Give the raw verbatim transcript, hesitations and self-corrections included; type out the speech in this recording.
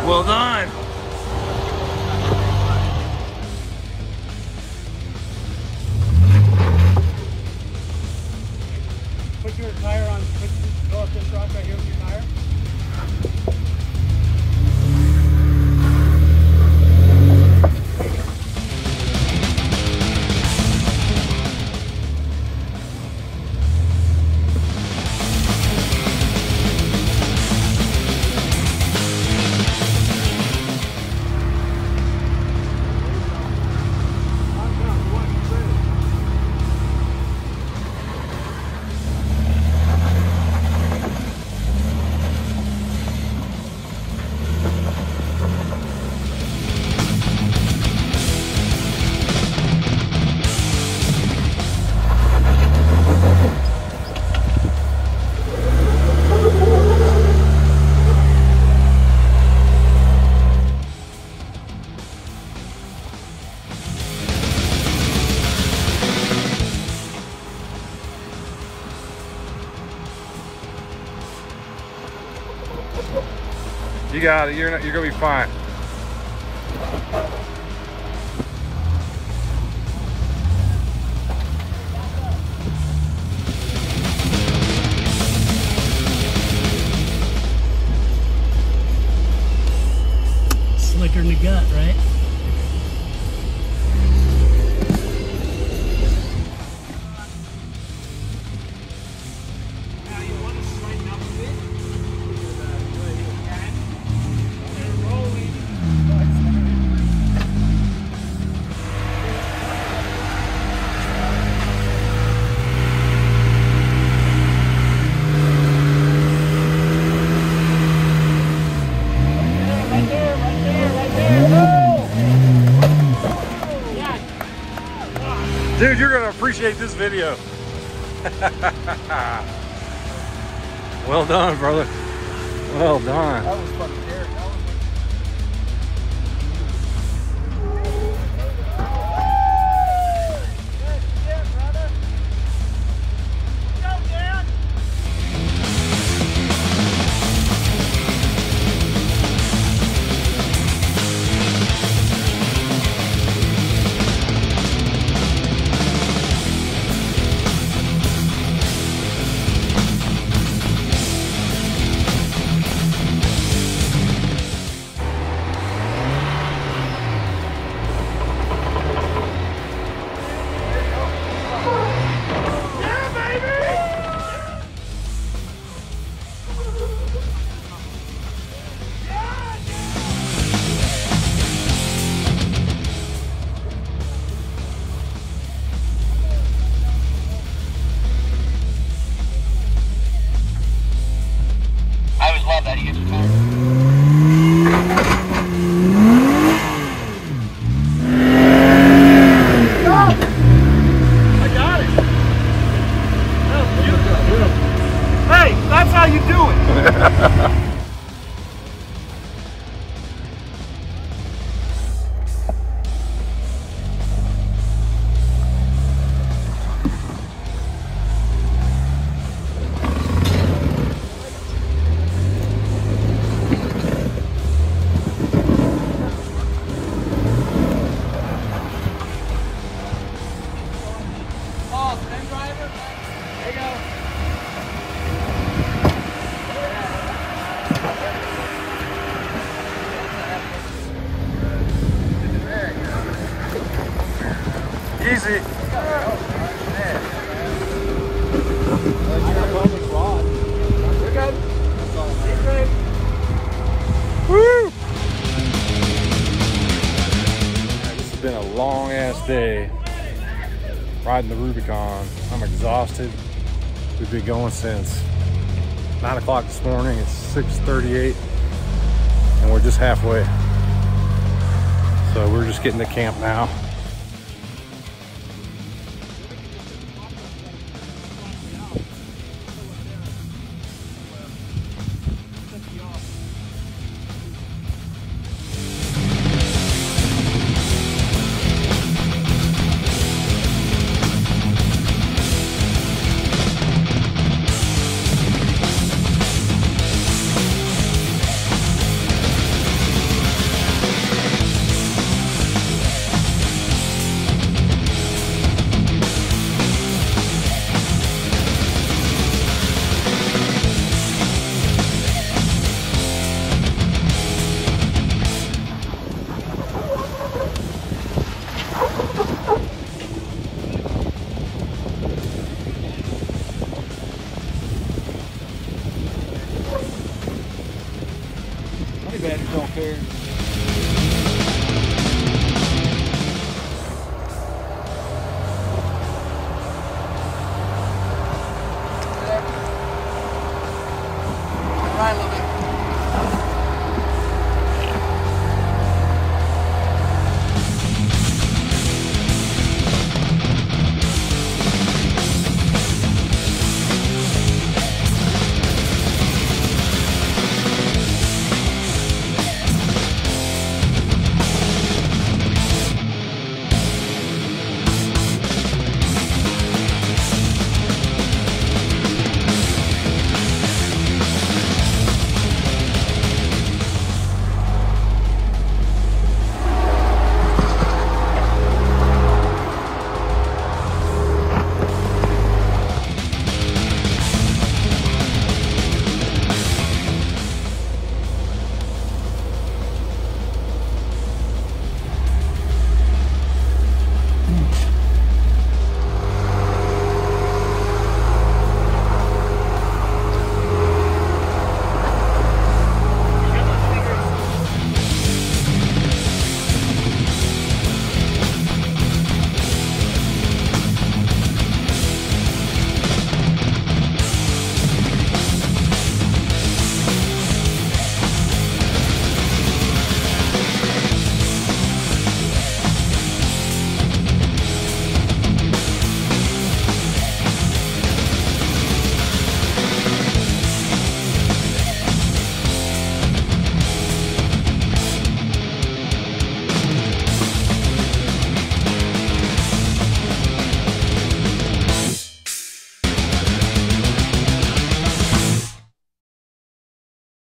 Well done. Put your tire on, put, go up this rock right here with your tire. You got it. You're not, you're gonna be fine. Slicker in the gut, right? Dude, you're gonna appreciate this video. Well done, brother. Well done. That was fucking scary. I always love that. He gets your tire. I got it. Oh, beautiful. Hey, that's how you do it. Easy. Woo! This has been a long ass day riding the Rubicon. I'm exhausted. We've been going since nine o'clock this morning. It's six thirty-eight and we're just halfway. So we're just getting to camp now. Honey badgers don't care.